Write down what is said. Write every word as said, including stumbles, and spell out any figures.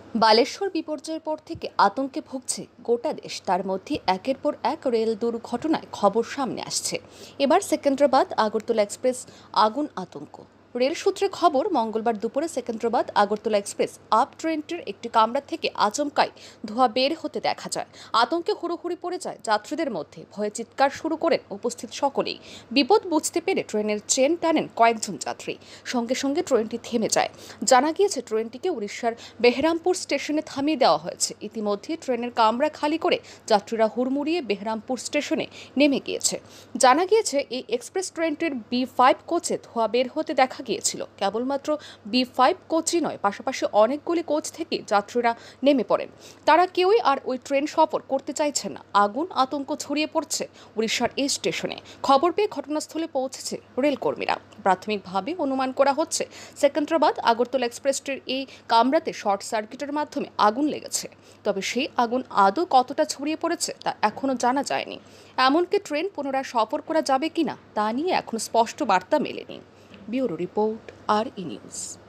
বালেশ্বর বিপর্যয়ের পর থেকে আতঙ্কে ভুগছে গোটা দেশ। তার মধ্যে একের পর এক রেল দুর্ঘটনায় খবর সামনে আসছে। এবার সেকেন্দ্রাবাদ আগরতলা এক্সপ্রেস আগুন আতঙ্ক। রেল সূত্রে খবর, মঙ্গলবার দুপুরে সেকেন্দ্রাবাদ আগরতলা এক্সপ্রেস আপ ট্রেনটির একটি কামরা থেকে আচমকাই ধোঁয়া বের হতে দেখা যায়। আতঙ্কে হুড়োহুড়ি পড়ে যায় যাত্রীদের মধ্যে। ভয়ে চিৎকার শুরু করেন উপস্থিত সকলেই। বিপদ বুঝতে পেরে ট্রেনের চেন টানেন কয়েকজন যাত্রী। সঙ্গে সঙ্গে ট্রেনটি থেমে যায়। জানা গিয়েছে ট্রেনটিকে উড়িষ্যার বেহরামপুর স্টেশনে থামিয়ে দেওয়া হয়েছে। ইতিমধ্যে ট্রেনের কামরা খালি করে যাত্রীরা হুড়মুড়িয়ে বেহরামপুর স্টেশনে নেমে গিয়েছে। জানা গিয়েছে এই এক্সপ্রেস ট্রেনটির বি ফাইভ কোচে ধোঁয়া বের হতে দেখা গিয়েছিল। কেবলমাত্র বি ফাইভ কোচই নয়, পাশাপাশি অনেকগুলি কোচ থেকে যাত্রীরা নেমে পড়েন। তারা কেউই আর ওই ট্রেন সফর করতে চাইছে না। আগুন আতঙ্ক ছড়িয়ে পড়ছে উড়িষ্যার এই স্টেশনে। খবর পেয়ে ঘটনাস্থলে পৌঁছেছে রেলকর্মীরা। প্রাথমিকভাবে অনুমান করা হচ্ছে সেকেন্দ্রাবাদ আগরতলা এক্সপ্রেসটির এই কামরাতে শর্ট সার্কিটের মাধ্যমে আগুন লেগেছে। তবে সেই আগুন আদৌ কতটা ছড়িয়ে পড়েছে তা এখনও জানা যায়নি। এমনকি ট্রেন পুনরায় সফর করা যাবে কিনা তা নিয়ে এখনো স্পষ্ট বার্তা মেলেনি। ব্যুরো রিপোর্ট, আর ই নিউজ।